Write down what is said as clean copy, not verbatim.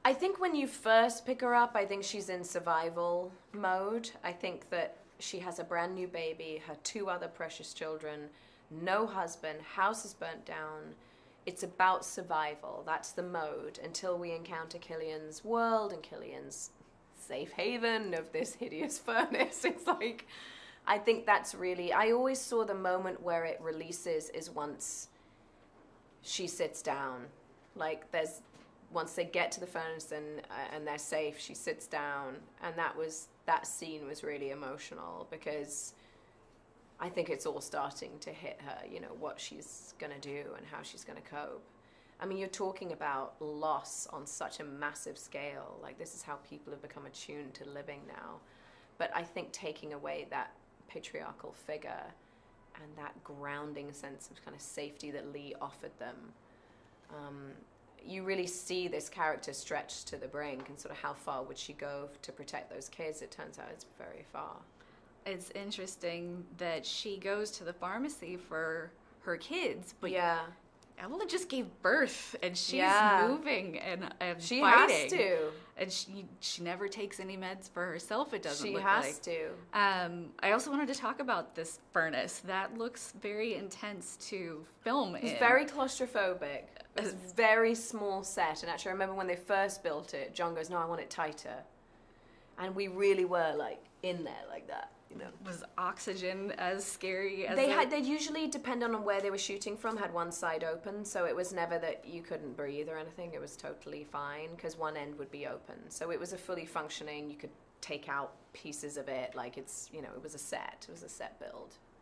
I think when you first pick her up, I think she's in survival mode. I think that she has a brand new baby, her 2 other precious children, no husband, house is burnt down. It's about survival. That's the mode until we encounter Killian's world and Killian's safe haven of this hideous furnace. It's like, I think that's really, I always saw the moment where it releases is once she sits down. Like once they get to the furnace and they're safe, she sits down, and that scene was really emotional because I think it's all starting to hit her, you know, what she's gonna do and how she's gonna cope. I mean, you're talking about loss on such a massive scale. Like, this is how people have become attuned to living now. But I think taking away that patriarchal figure and that grounding sense of kind of safety that Lee offered them, you really see this character stretched to the brink, and sort of how far would she go to protect those kids. It turns out it's very far. It's interesting that she goes to the pharmacy for her kids, but yeah, Evelyn just gave birth, and she's moving and she fighting. Has to, and she never takes any meds for herself. It doesn't. She look has like. to. I also wanted to talk about this furnace. That looks very intense to film in. It's very claustrophobic. It's a very small set, and actually, I remember when they first built it, John goes, "No, I want it tighter," and we really were like in there like that. You know. Was oxygen as scary as they usually, depending on where they were shooting from, had one side open, so it was never that you couldn't breathe or anything. It was totally fine because one end would be open, so it was a fully functioning. You could take out pieces of it, like it's, you know, it was a set build.